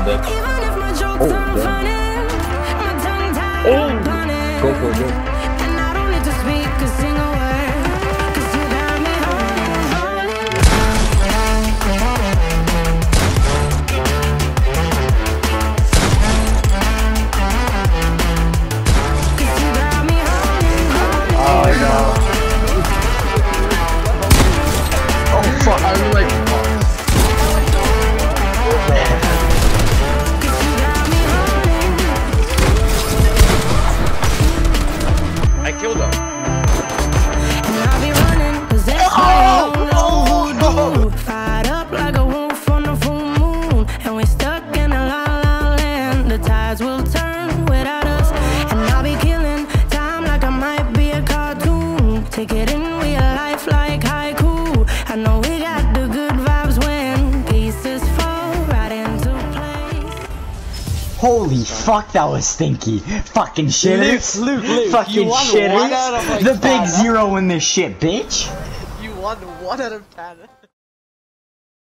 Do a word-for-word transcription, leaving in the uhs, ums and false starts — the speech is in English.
bitch. Oh, damn. Oh, go for it. Go. Fuck, I was like, I killed him. And I'll be running, cause that's oh, oh, oh, oh. Fired up like a wolf on the full moon. And we're stuck in a la la land. The tides will turn without us. And I'll be killing time like I might be a cartoon. Take it in real life like haiku. I know we got the good vibes when pieces fall right into place. Holy fuck, that was stinky. Fucking shitters. Luke, Luke, Luke, Fucking you won shitters. one out of like the big ten. zero in this shit, bitch. You won one out of ten.